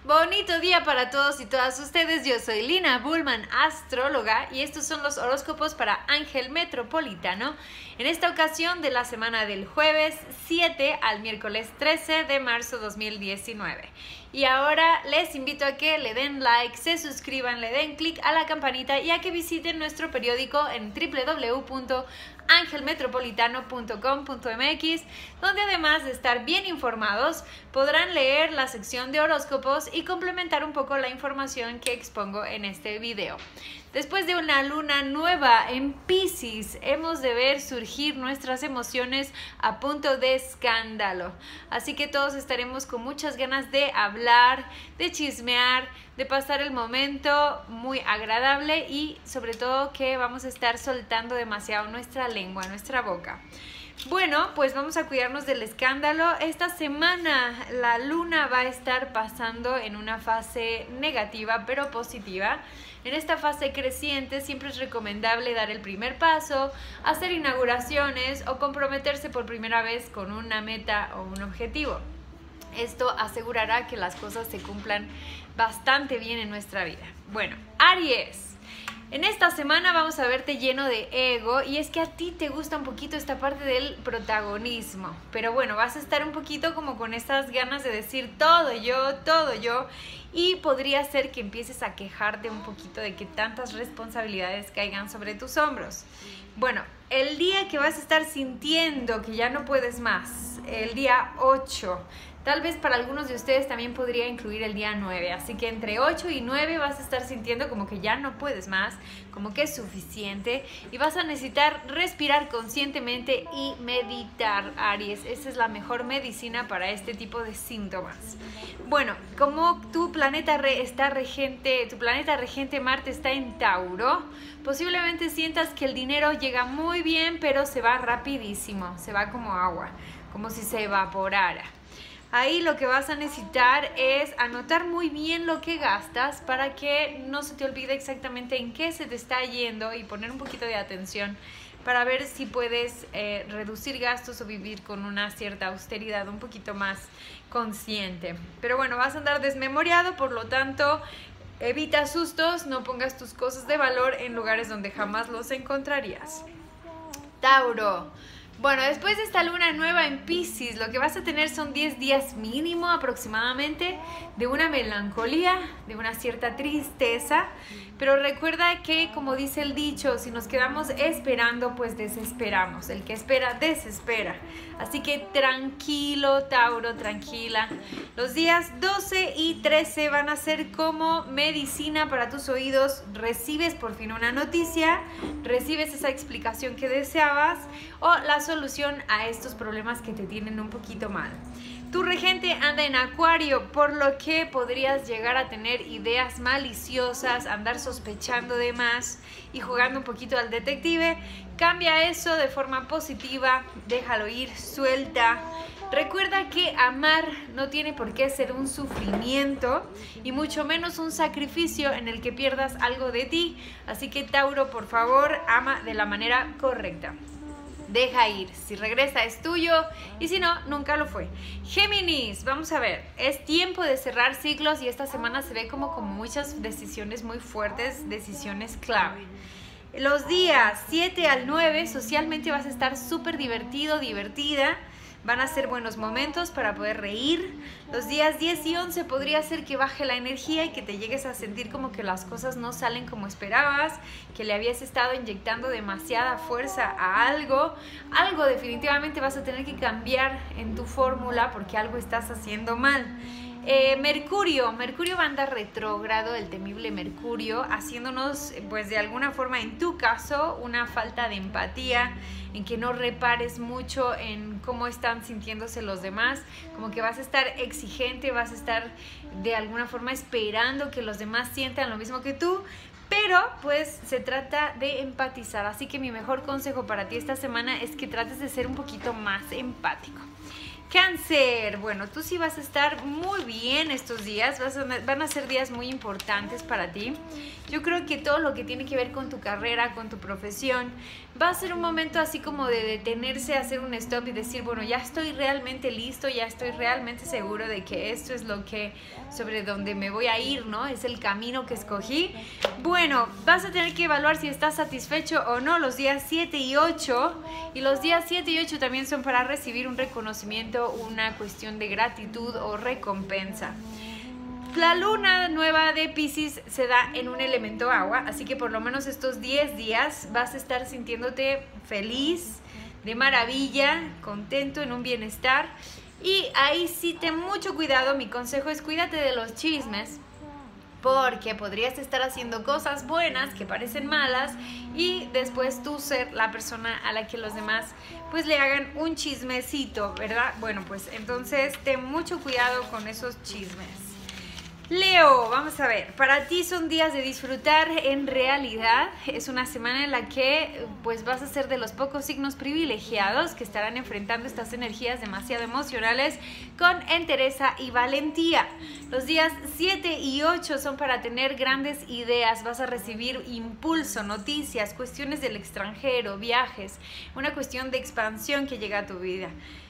Bonito día para todos y todas ustedes. Yo soy Lina Bullman, astróloga, y estos son los horóscopos para Ángel Metropolitano. En esta ocasión de la semana del jueves 7 al miércoles 13 de marzo 2019. Y ahora les invito a que le den like, se suscriban, le den clic a la campanita y a que visiten nuestro periódico en www.angelmetropolitano.com.mx, donde además de estar bien informados, podrán leer la sección de horóscopos y complementar un poco la información que expongo en este video. Después de una luna nueva en Piscis, hemos de ver surgir nuestras emociones a punto de escándalo. Así que todos estaremos con muchas ganas de hablar, de chismear, de pasar el momento muy agradable y sobre todo que vamos a estar soltando demasiado nuestra lengua, nuestra boca. Bueno, pues vamos a cuidarnos del escándalo. Esta semana la luna va a estar pasando en una fase negativa pero positiva. En esta fase creciente siempre es recomendable dar el primer paso, hacer inauguraciones o comprometerse por primera vez con una meta o un objetivo. Esto asegurará que las cosas se cumplan bastante bien en nuestra vida. Bueno, Aries. En esta semana vamos a verte lleno de ego y es que a ti te gusta un poquito esta parte del protagonismo. Pero bueno, vas a estar un poquito como con estas ganas de decir todo yo y podría ser que empieces a quejarte un poquito de que tantas responsabilidades caigan sobre tus hombros. Bueno, el día que vas a estar sintiendo que ya no puedes más, el día 8, tal vez para algunos de ustedes también podría incluir el día 9, así que entre 8 y 9 vas a estar sintiendo como que ya no puedes más, como que es suficiente y vas a necesitar respirar conscientemente y meditar, Aries. Esa es la mejor medicina para este tipo de síntomas. Bueno, como tu planeta regente Marte está en Tauro, posiblemente sientas que el dinero llega muy bien, pero se va rapidísimo, se va como agua, como si se evaporara. Ahí lo que vas a necesitar es anotar muy bien lo que gastas para que no se te olvide exactamente en qué se te está yendo y poner un poquito de atención para ver si puedes reducir gastos o vivir con una cierta austeridad un poquito más consciente. Pero bueno, vas a andar desmemoriado, por lo tanto, evita sustos, no pongas tus cosas de valor en lugares donde jamás los encontrarías. Tauro. Bueno, después de esta luna nueva en Piscis, lo que vas a tener son 10 días mínimo aproximadamente de una melancolía, de una cierta tristeza, pero recuerda que, como dice el dicho, si nos quedamos esperando, pues desesperamos. El que espera, desespera. Así que tranquilo, Tauro, tranquila. Los días 12 y 13 van a ser como medicina para tus oídos. Recibes por fin una noticia, recibes esa explicación que deseabas o la solución a estos problemas que te tienen un poquito mal. Tu regente anda en Acuario, por lo que podrías llegar a tener ideas maliciosas, andar sospechando de más y jugando un poquito al detective. Cambia eso de forma positiva, déjalo ir, suelta. Recuerda que amar no tiene por qué ser un sufrimiento y mucho menos un sacrificio en el que pierdas algo de ti. Así que, Tauro, por favor, ama de la manera correcta. Deja ir, si regresa es tuyo y si no, nunca lo fue. Géminis, vamos a ver, es tiempo de cerrar ciclos y esta semana se ve como muchas decisiones muy fuertes, decisiones clave. Los días 7 al 9 socialmente vas a estar súper divertido, divertida. Van a ser buenos momentos para poder reír. Los días 10 y 11 podría ser que baje la energía y que te llegues a sentir como que las cosas no salen como esperabas, que le habías estado inyectando demasiada fuerza a algo. Algo definitivamente vas a tener que cambiar en tu fórmula porque algo estás haciendo mal. Mercurio va a andar retrógrado, el temible Mercurio, haciéndonos pues de alguna forma en tu caso una falta de empatía, en que no repares mucho en cómo están sintiéndose los demás, como que vas a estar exigente, vas a estar de alguna forma esperando que los demás sientan lo mismo que tú, pero pues se trata de empatizar, así que mi mejor consejo para ti esta semana es que trates de ser un poquito más empático. Cáncer, bueno, tú sí vas a estar muy bien estos días, van a ser días muy importantes para ti. Yo creo que todo lo que tiene que ver con tu carrera, con tu profesión, va a ser un momento así como de detenerse, hacer un stop y decir, bueno, ya estoy realmente listo, ya estoy realmente seguro de que esto es lo que, sobre donde me voy a ir, ¿no? Es el camino que escogí. Bueno, vas a tener que evaluar si estás satisfecho o no los días 7 y 8. Y los días 7 y 8 también son para recibir un reconocimiento, una cuestión de gratitud o recompensa. La luna nueva de Piscis se da en un elemento agua, así que por lo menos estos 10 días vas a estar sintiéndote feliz, de maravilla, contento, en un bienestar. Y ahí sí ten mucho cuidado, mi consejo es cuídate de los chismes, porque podrías estar haciendo cosas buenas que parecen malas y después tú ser la persona a la que los demás pues le hagan un chismecito, ¿verdad? Bueno, pues entonces ten mucho cuidado con esos chismes. Leo, vamos a ver, para ti son días de disfrutar. En realidad es una semana en la que pues vas a ser de los pocos signos privilegiados que estarán enfrentando estas energías demasiado emocionales con entereza y valentía. Los días 7 y 8 son para tener grandes ideas, vas a recibir impulso, noticias, cuestiones del extranjero, viajes, una cuestión de expansión que llega a tu vida.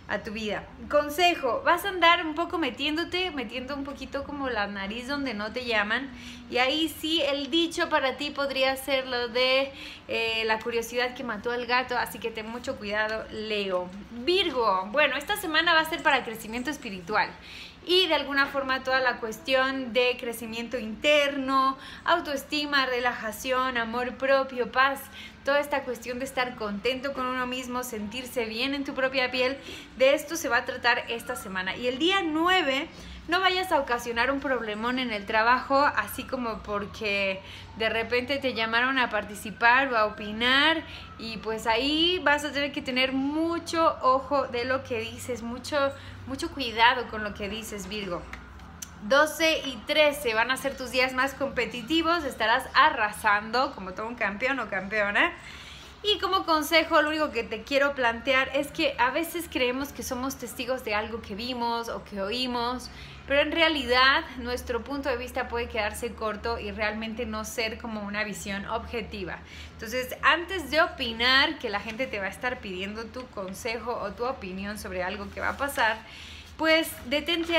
Consejo, vas a andar un poco metiendo un poquito como la nariz donde no te llaman, y ahí sí el dicho para ti podría ser lo de la curiosidad que mató al gato, así que ten mucho cuidado, Leo. Virgo, bueno, esta semana va a ser para crecimiento espiritual y de alguna forma toda la cuestión de crecimiento interno, autoestima, relajación, amor propio, paz, toda esta cuestión de estar contento con uno mismo, sentirse bien en tu propia piel, de esto se va a tratar esta semana. Y el día 9, no vayas a ocasionar un problemón en el trabajo, así como porque de repente te llamaron a participar o a opinar, y pues ahí vas a tener que tener mucho ojo de lo que dices, mucho cuidado con lo que dices, Virgo. 12 y 13 van a ser tus días más competitivos, estarás arrasando como todo un campeón o campeona. Y como consejo, lo único que te quiero plantear es que a veces creemos que somos testigos de algo que vimos o que oímos, pero en realidad nuestro punto de vista puede quedarse corto y realmente no ser como una visión objetiva. Entonces, antes de opinar, que la gente te va a estar pidiendo tu consejo o tu opinión sobre algo que va a pasar, pues detente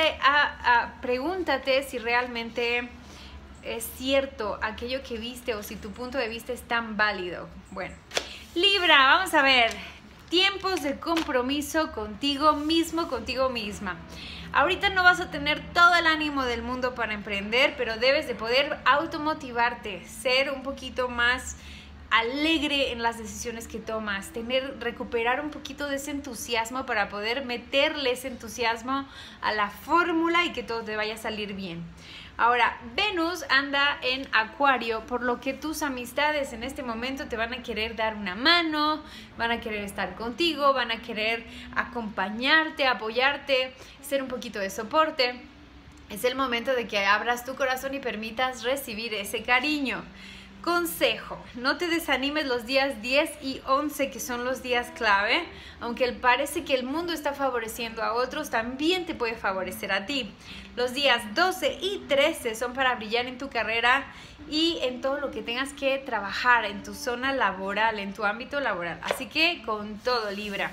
pregúntate si realmente es cierto aquello que viste o si tu punto de vista es tan válido. Bueno, Libra, vamos a ver, tiempos de compromiso contigo mismo, contigo misma. Ahorita no vas a tener todo el ánimo del mundo para emprender, pero debes de poder automotivarte, ser un poquito más alegre en las decisiones que tomas, recuperar un poquito de ese entusiasmo para poder meterle ese entusiasmo a la fórmula y que todo te vaya a salir bien. Ahora, Venus anda en Acuario, por lo que tus amistades en este momento te van a querer dar una mano, van a querer estar contigo, van a querer acompañarte, apoyarte, ser un poquito de soporte. Es el momento de que abras tu corazón y permitas recibir ese cariño. Consejo, no te desanimes los días 10 y 11, que son los días clave. Aunque parece que el mundo está favoreciendo a otros, también te puede favorecer a ti. Los días 12 y 13 son para brillar en tu carrera y en todo lo que tengas que trabajar, en tu zona laboral, en tu ámbito laboral. Así que con todo, Libra.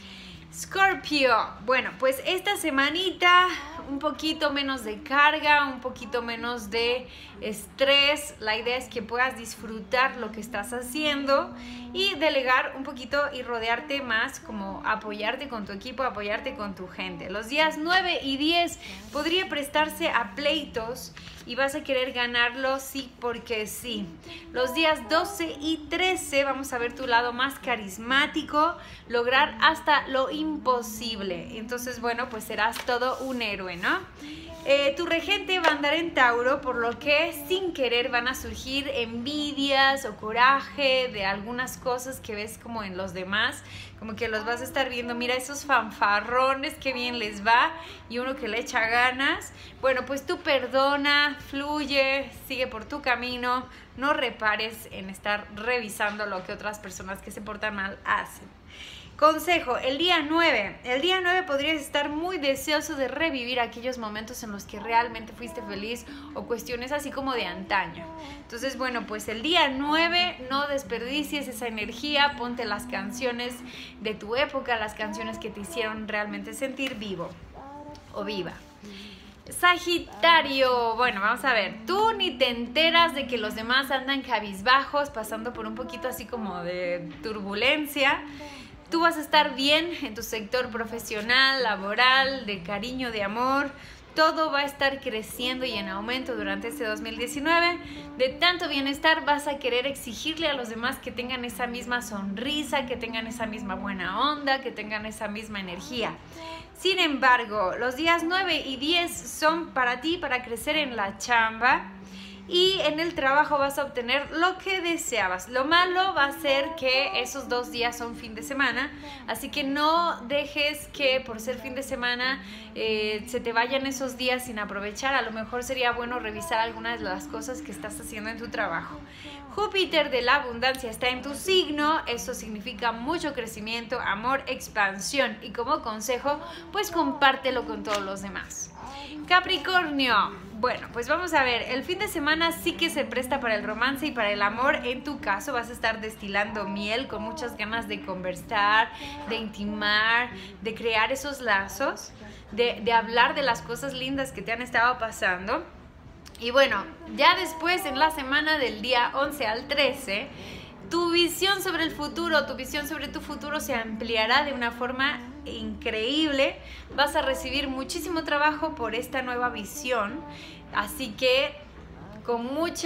Scorpio, bueno, pues esta semanita un poquito menos de carga, un poquito menos de estrés. La idea es que puedas disfrutar lo que estás haciendo y delegar un poquito y rodearte más, como apoyarte con tu equipo, apoyarte con tu gente. Los días 9 y 10 podría prestarse a pleitos y vas a querer ganarlo sí porque sí. Los días 12 y 13 vamos a ver tu lado más carismático, lograr hasta lo imposible. Entonces, bueno, pues serás todo un héroe, ¿no? Tu regente va a andar en Tauro, por lo que sin querer van a surgir envidias o coraje de algunas cosas que ves como en los demás, como que los vas a estar viendo, mira esos fanfarrones, qué bien les va, y uno que le echa ganas. Bueno, pues tú perdona, fluye, sigue por tu camino, no repares en estar revisando lo que otras personas que se portan mal hacen. Consejo, el día 9. El día 9 podrías estar muy deseoso de revivir aquellos momentos en los que realmente fuiste feliz o cuestiones así como de antaño. Entonces, bueno, pues el día 9 no desperdicies esa energía, ponte las canciones de tu época, las canciones que te hicieron realmente sentir vivo o viva. Sagitario, bueno, vamos a ver, tú ni te enteras de que los demás andan cabizbajos, pasando por un poquito así como de turbulencia. Tú vas a estar bien en tu sector profesional, laboral, de cariño, de amor. Todo va a estar creciendo y en aumento durante este 2019. De tanto bienestar vas a querer exigirle a los demás que tengan esa misma sonrisa, que tengan esa misma buena onda, que tengan esa misma energía. Sin embargo, los días 9 y 10 son para ti, para crecer en la chamba. Y en el trabajo vas a obtener lo que deseabas. Lo malo va a ser que esos 2 días son fin de semana, así que no dejes que por ser fin de semana se te vayan esos días sin aprovechar. A lo mejor sería bueno revisar algunas de las cosas que estás haciendo en tu trabajo. Júpiter de la abundancia está en tu signo, eso significa mucho crecimiento, amor, expansión, y como consejo, pues compártelo con todos los demás. Capricornio, bueno, pues vamos a ver, el fin de semana sí que se presta para el romance y para el amor. En tu caso vas a estar destilando miel con muchas ganas de conversar, de intimar, de crear esos lazos, de hablar de las cosas lindas que te han estado pasando. Y bueno, ya después en la semana del día 11 al 13, tu visión sobre el futuro, tu visión sobre tu futuro se ampliará de una forma increíble. Vas a recibir muchísimo trabajo por esta nueva visión, así que con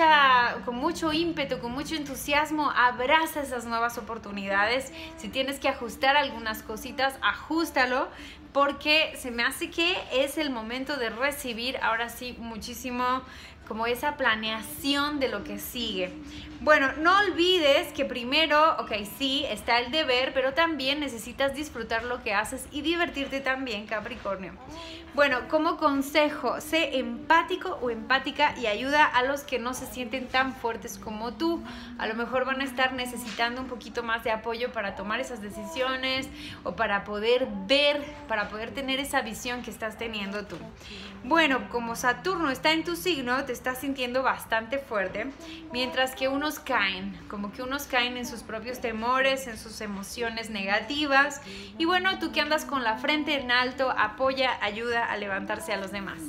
mucho ímpetu, con mucho entusiasmo, abraza esas nuevas oportunidades. Si tienes que ajustar algunas cositas, ajústalo, porque se me hace que es el momento de recibir ahora sí muchísimo como esa planeación de lo que sigue. Bueno, no olvides que primero, ok, sí, está el deber, pero también necesitas disfrutar lo que haces y divertirte también, Capricornio. Bueno, como consejo, sé empático o empática y ayuda a los que no se sienten tan fuertes como tú. A lo mejor van a estar necesitando un poquito más de apoyo para tomar esas decisiones o para poder ver, para poder tener esa visión que estás teniendo tú. Bueno, como Saturno está en tu signo, te estás sintiendo bastante fuerte, mientras que unos caen en sus propios temores, en sus emociones negativas. Y bueno, tú que andas con la frente en alto, apoya, ayuda a levantarse a los demás.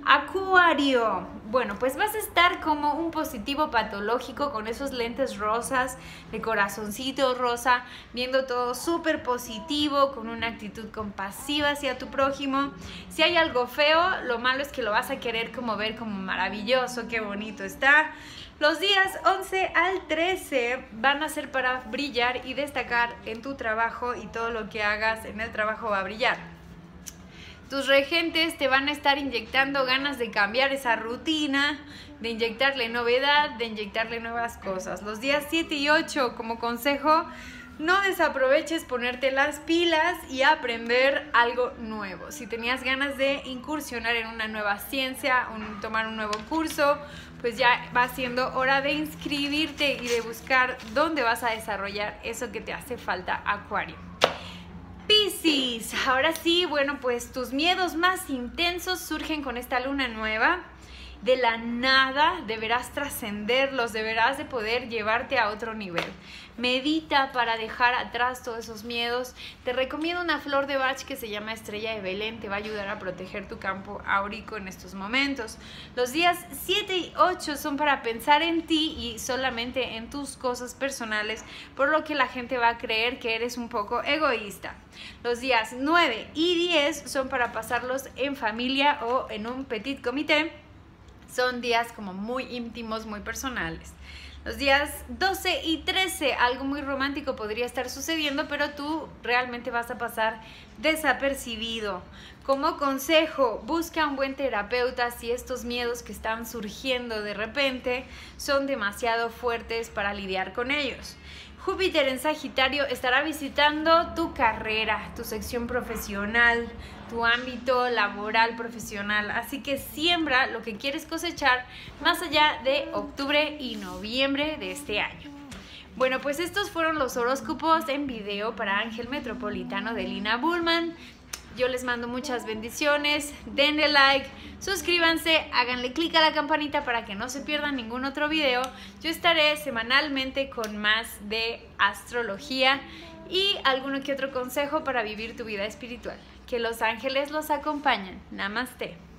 Acuario, bueno, pues vas a estar como un positivo patológico con esos lentes rosas, de corazoncito rosa, viendo todo súper positivo, con una actitud compasiva hacia tu prójimo. Si hay algo feo, lo malo es que lo vas a querer como ver como maravilloso, qué bonito está. Los días 11 al 13 van a ser para brillar y destacar en tu trabajo, y todo lo que hagas en el trabajo va a brillar. Tus regentes te van a estar inyectando ganas de cambiar esa rutina, de inyectarle novedad, de inyectarle nuevas cosas. Los días 7 y 8, como consejo, no desaproveches ponerte las pilas y aprender algo nuevo. Si tenías ganas de incursionar en una nueva ciencia, tomar un nuevo curso, pues ya va siendo hora de inscribirte y de buscar dónde vas a desarrollar eso que te hace falta, Acuario. Piscis, ahora sí, bueno, pues tus miedos más intensos surgen con esta luna nueva. De la nada deberás trascenderlos, deberás de poder llevarte a otro nivel. Medita para dejar atrás todos esos miedos. Te recomiendo una flor de Bach que se llama Estrella de Belén, te va a ayudar a proteger tu campo áurico en estos momentos. Los días 7 y 8 son para pensar en ti y solamente en tus cosas personales, por lo que la gente va a creer que eres un poco egoísta. Los días 9 y 10 son para pasarlos en familia o en un petit comité. Son días como muy íntimos, muy personales. Los días 12 y 13, algo muy romántico podría estar sucediendo, pero tú realmente vas a pasar desapercibido. Como consejo, busca un buen terapeuta si estos miedos que están surgiendo de repente son demasiado fuertes para lidiar con ellos. Júpiter en Sagitario estará visitando tu carrera, tu sección profesional, tu ámbito laboral profesional, así que siembra lo que quieres cosechar más allá de octubre y noviembre de este año. Bueno, pues estos fueron los horóscopos en video para Ángel Metropolitano de Lina Bullman. Yo les mando muchas bendiciones, denle like, suscríbanse, háganle clic a la campanita para que no se pierdan ningún otro video. Yo estaré semanalmente con más de astrología y alguno que otro consejo para vivir tu vida espiritual. Que los ángeles los acompañen. Namaste.